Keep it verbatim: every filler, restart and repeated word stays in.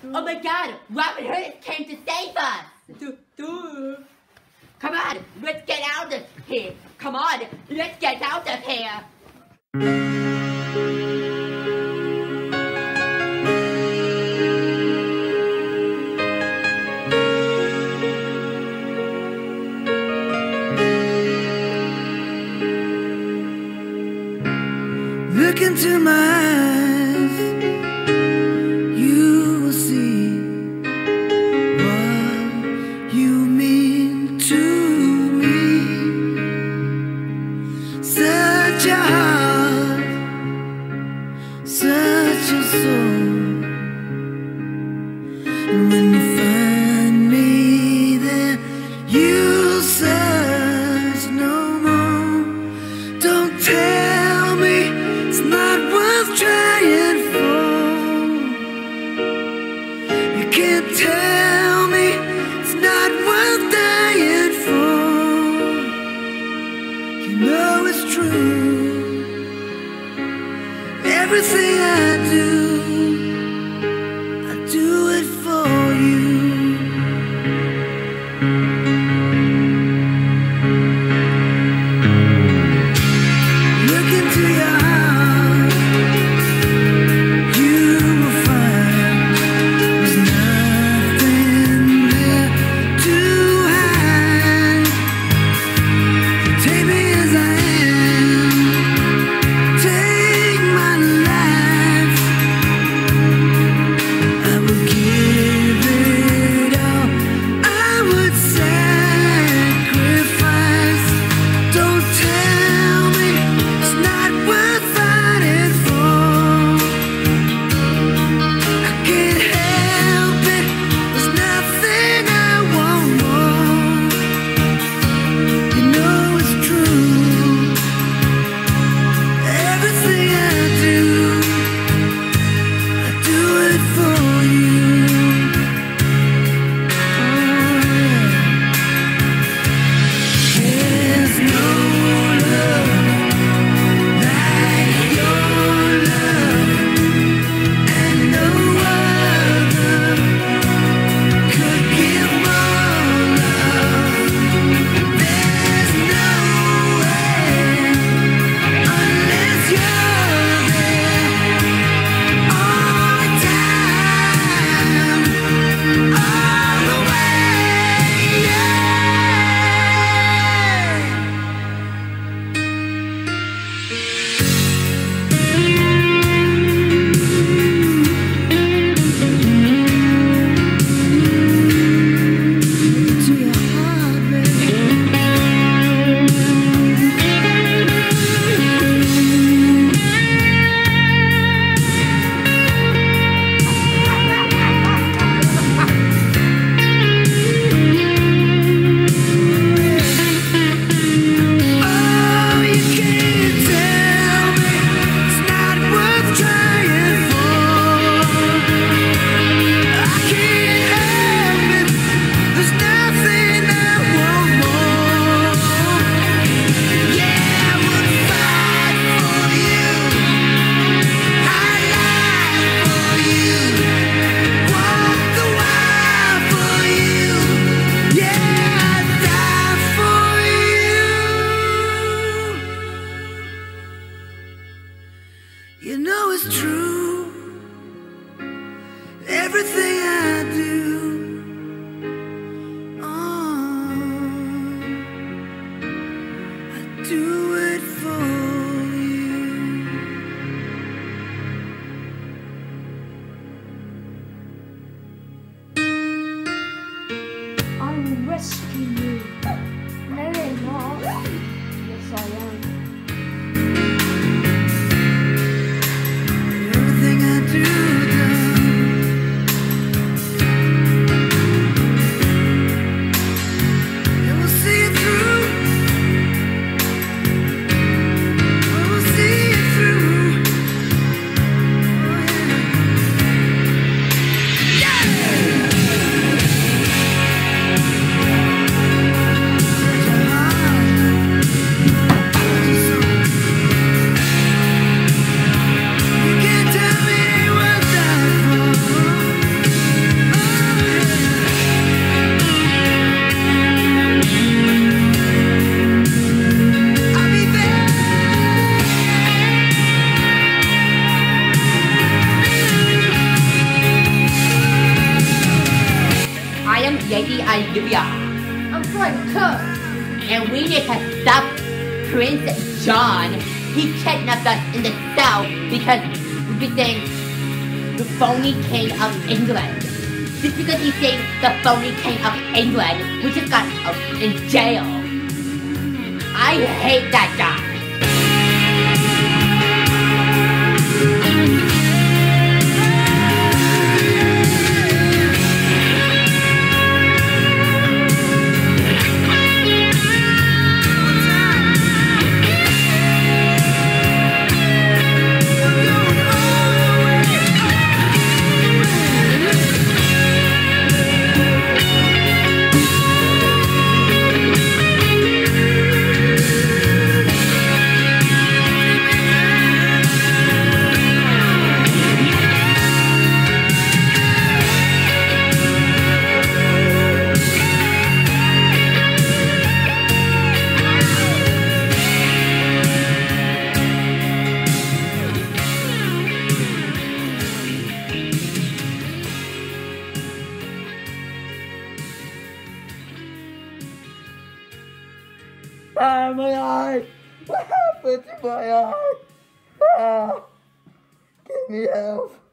Oh my God, Robin Hood came to save us! Come on, let's get out of here! Come on, let's get out of here! Look into my eyes, you will see what you mean to me. Such a heart, such a soul. And when you find me there, you'll search no more. Don't tell me it's not worth trying for. You can't tell me it's not worth dying for. You know it's true. Everything I do, I do it for you. Look into your heart, you will find there's nothing there to hide. Take me as I am, take my life. I will give it all, I would sacrifice. Don't tell me it's not worth fighting for. I can't help it, there's nothing I want more. You know it's true. Everything I do, I do it for you. Oh, yeah. There's no love like your love, and no other could give more love. There's no way unless you're there all the time, all the way, yeah. To your heart, baby. Oh, you can't tell me it's not worth trying for. I can't help it, there's nothing I want more. Yeah, I would fight for you, I'd lie for you, walk the wire for you. Yeah, I'd die for you. You know it's true. Everything I do, oh, I do it for you. I will rescue you. No, you're not. Yes, I am. Everything I do, you will see it through. I will see it through. Oh, yeah. Yeah. crazy idea. I'm trying to cook. And we need to stop Prince John. He kidnapped us in the south because we think the phony king of England. Just because he's saying the phony king of England, we just got out in jail. I hate that guy. Ah, my eye! What happened to my eye? Ah, give me help.